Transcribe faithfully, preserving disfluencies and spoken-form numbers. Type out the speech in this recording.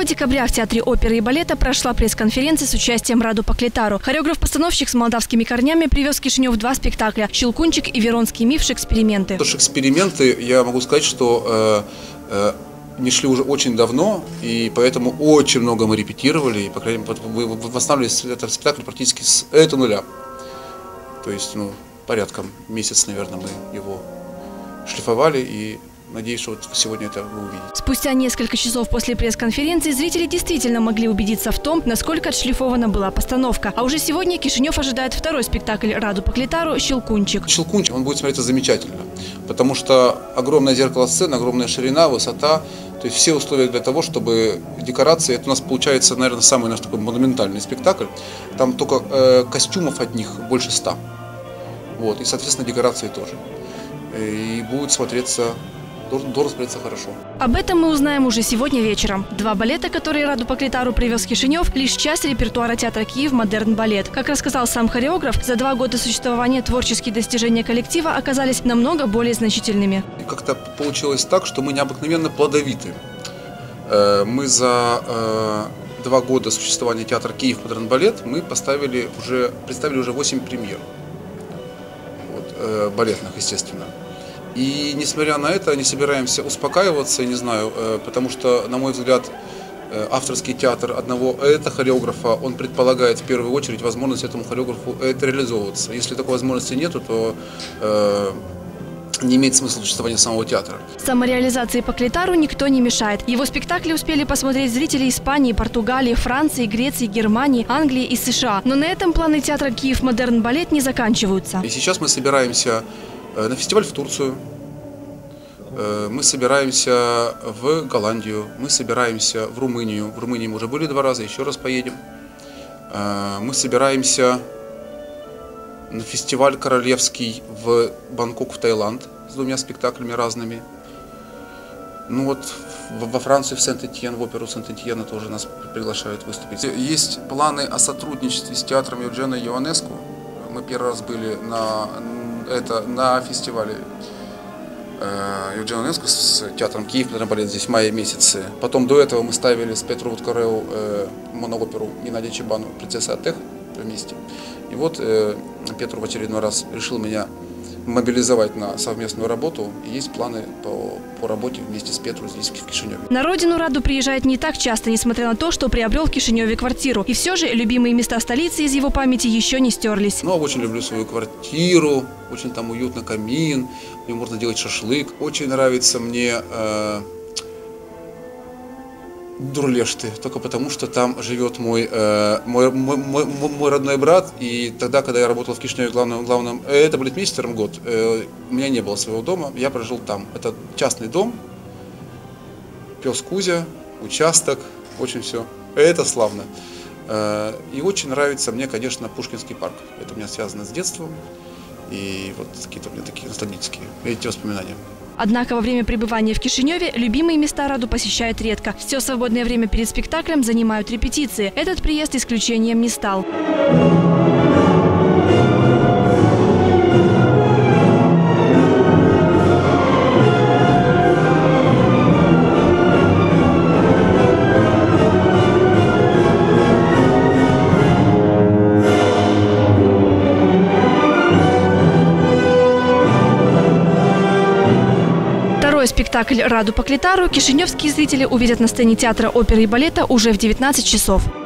восьмого декабря в Театре оперы и балета прошла пресс-конференция с участием Раду Поклитару. Хореограф-постановщик с молдавскими корнями привез в Кишинев два спектакля «Щелкунчик» и «Веронский миф. Шекспирименты». Шекспирименты, я могу сказать, что э, э, не шли уже очень давно, и поэтому очень много мы репетировали, и, по крайней мере, восстанавливались этот спектакль практически с этого нуля. То есть, ну, порядком месяц, наверное, мы его шлифовали, и надеюсь, что вот сегодня это вы увидите. Спустя несколько часов после пресс-конференции зрители действительно могли убедиться в том, насколько отшлифована была постановка. А уже сегодня Кишинев ожидает второй спектакль Раду Поклитару «Щелкунчик». «Щелкунчик», он будет смотреться замечательно, потому что огромное зеркало сцены, огромная ширина, высота, то есть все условия для того, чтобы декорации, это у нас получается, наверное, самый наш такой монументальный спектакль. Там только э, костюмов одних больше ста. Вот, и, соответственно, декорации тоже. И будет смотреться, должен, должен смотреться хорошо. Об этом мы узнаем уже сегодня вечером. Два балета, которые Раду Поклитару привез в Кишинев, лишь часть репертуара театра «Киев» «Модерн балет». Как рассказал сам хореограф, за два года существования творческие достижения коллектива оказались намного более значительными. И как-то получилось так, что мы необыкновенно плодовиты. Мы за два года существования театра «Киев» «Модерн балет» мы поставили уже, представили уже восемь премьер. Вот, балетных, естественно. И несмотря на это, не собираемся успокаиваться, не знаю, потому что, на мой взгляд, авторский театр одного это хореографа, он предполагает в первую очередь возможность этому хореографу это реализовываться. Если такой возможности нету, то э, не имеет смысла существования самого театра. Самореализации Поклитару никто не мешает. Его спектакли успели посмотреть зрители Испании, Португалии, Франции, Греции, Германии, Англии и США. Но на этом планы театра «Киев» «Модерн балет» не заканчиваются. И сейчас мы собираемся на фестиваль в Турцию, мы собираемся в Голландию, мы собираемся в Румынию. В Румынии мы уже были два раза, еще раз поедем. Мы собираемся на фестиваль королевский в Бангкок, в Таиланд, с двумя спектаклями разными. Ну вот во Франции, в Сент-Этьен, в оперу Сент-Этьена тоже нас приглашают выступить. Есть планы о сотрудничестве с театром Евгена Ионеску. Мы первый раз были на, это, на фестивале Евгена Ионеску с театром «Киев» «Модерн балет» здесь в мае месяце. Потом до этого мы ставили с Петру Вудкореу э, монооперу Геннадия Чебану «Принцесса Атех» вместе. И вот э, Петр в очередной раз решил меня мобилизовать на совместную работу. И есть планы по, по работе вместе с Петром здесь, в Кишиневе. На родину Раду приезжает не так часто, несмотря на то, что приобрел в Кишиневе квартиру. И все же любимые места столицы из его памяти еще не стерлись. Ну, очень люблю свою квартиру, очень там уютно, камин, где можно делать шашлык. Очень нравится мне э, Дурлешты, только потому, что там живет мой, э, мой, мой, мой, мой родной брат. И тогда, когда я работал в Кишиневе главным, главным э, это балетмейстером год, э, у меня не было своего дома, я прожил там. Это частный дом, пес Кузя, участок, очень все. Это славно. Э, и очень нравится мне, конечно, Пушкинский парк. Это у меня связано с детством. И вот какие-то у меня такие ностальгические эти воспоминания. Однако во время пребывания в Кишиневе любимые места Раду посещает редко. Все свободное время перед спектаклем занимают репетиции. Этот приезд исключением не стал. Спектакль «Раду Поклитару» кишиневские зрители увидят на сцене театра оперы и балета уже в девятнадцать часов.